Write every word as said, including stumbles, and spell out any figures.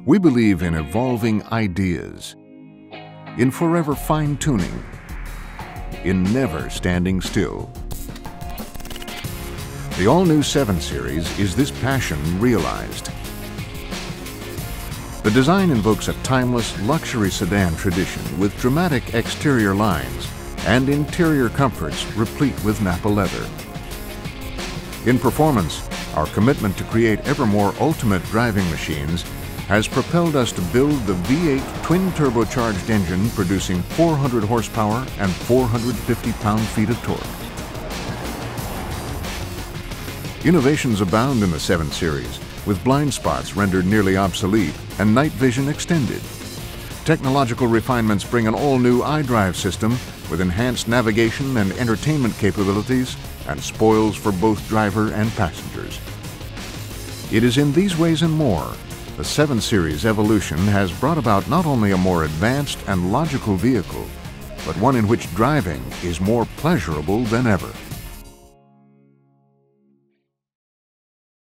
We believe in evolving ideas, in forever fine-tuning, in never standing still. The all-new seven series is this passion realized. The design invokes a timeless luxury sedan tradition with dramatic exterior lines and interior comforts replete with Nappa leather. In performance, our commitment to create ever more ultimate driving machines has propelled us to build the V eight twin-turbocharged engine producing four hundred horsepower and four hundred fifty pound-feet of torque. Innovations abound in the seven series, with blind spots rendered nearly obsolete and night vision extended. Technological refinements bring an all-new iDrive system with enhanced navigation and entertainment capabilities and spoils for both driver and passengers. It is in these ways and more the seven series evolution has brought about not only a more advanced and logical vehicle, but one in which driving is more pleasurable than ever.